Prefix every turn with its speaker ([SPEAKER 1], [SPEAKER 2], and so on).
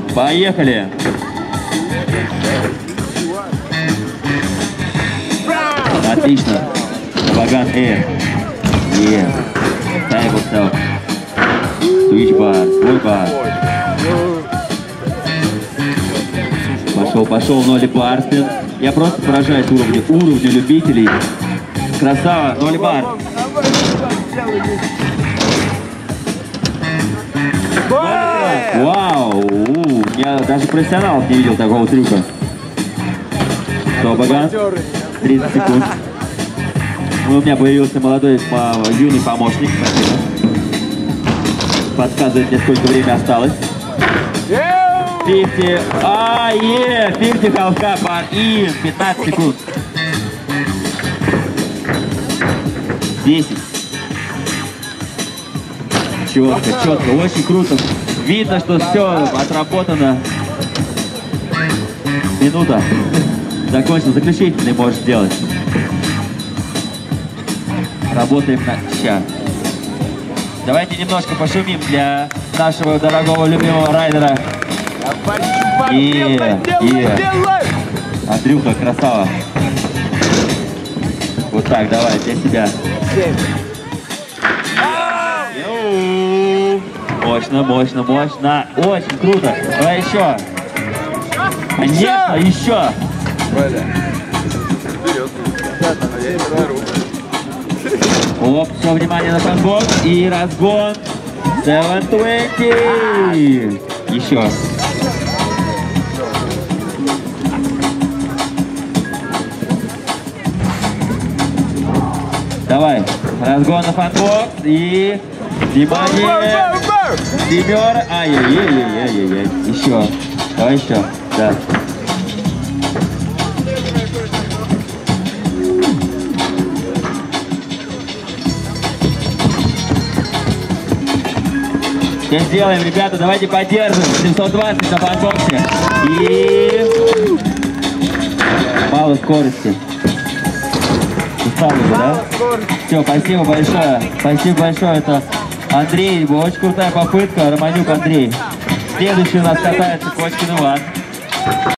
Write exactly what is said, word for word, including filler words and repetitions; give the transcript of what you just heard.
[SPEAKER 1] Поехали. Отлично. Ваган Air. Yeah. Ставь yourself. Switch бар. Свой бар. Пошел, пошел, ноли барспин. Я просто поражаюсь уровню, уровню любителей. Красава, ноли бар. Вау! У, я даже профессионалов не видел такого трюка. Тобаган. тридцать секунд. Ну, у меня появился молодой юный помощник. Подсказывает мне, сколько времени осталось. пятьдесят. А, е! пятьдесят халфка пар ин. пятнадцать секунд. десять. Четко, четко. Очень круто. Видно, что все отработано. Минута. Закончил. Заключительный можешь сделать. Работаем на ща. Давайте немножко пошумим для нашего дорогого любимого райдера. И, и. Андрюха, красава. Вот так, давай, для себя. Мощно, мощно, мощно. Очень круто. Давай еще. Конечно, еще. Оп, все, внимание на фанбокс. И разгон. семь двадцать. Еще. Давай. Разгон на фанбокс. И... Внимание. Семер. Ай-яй-яй-яй-яй-яй. Еще. Давай еще. Да. Что сделаем, ребята? Давайте поддержим. семьсот двадцать на фанбоксе. И... Мало скорости. Устали бы, да? Все, спасибо большое. Спасибо большое. Это Андрей. Очень крутая попытка. Романюк Андрей. Следующий у нас катается Кочкин Иван.